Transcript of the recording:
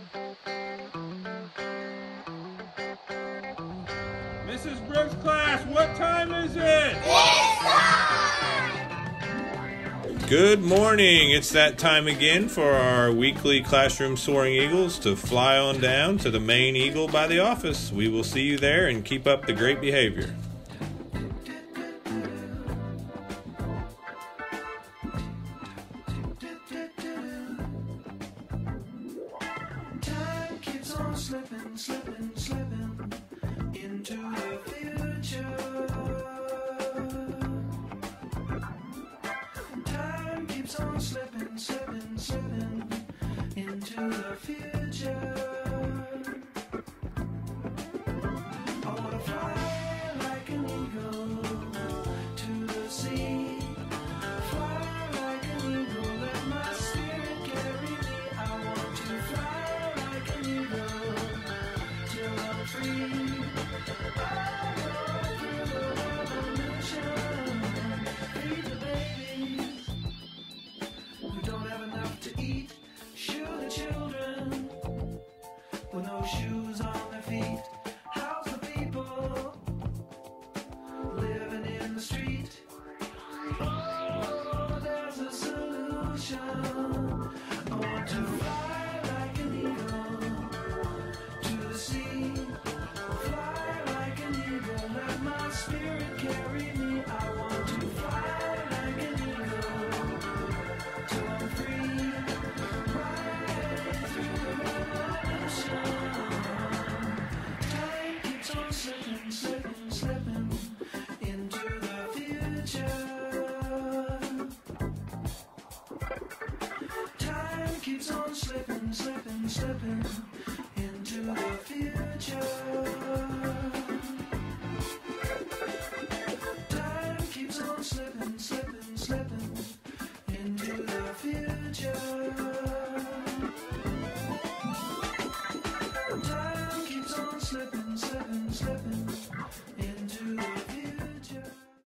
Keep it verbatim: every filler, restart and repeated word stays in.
Missus Brooks' class, what time is it? It's time! Good morning. It's that time again for our weekly Classroom Soaring Eagles to fly on down to the main eagle by the office. We will see you there and keep up the great behavior. Time keeps on slipping, slipping, slipping into the future. Time keeps on slipping, slipping, slipping into the future. I wanna fly like an eagle to the sea. Fly like an eagle, let my spirit carry me. I want to fly like an eagle till I'm free. I go through the revolution, feed the babies who don't have enough to eat. Shoe the children with no shoes on their feet. House the people living in the street. Oh, there's a solution. I want to fly like an eagle to the sea. Fly like an eagle, let my spirit carry me. I want to fly like an eagle till I'm free. Right through the revolution. Time keeps on slipping, slipping, slipping into the future. Time keeps on slipping, slipping, slipping into the future. Time keeps on slipping, slipping, slipping into the future.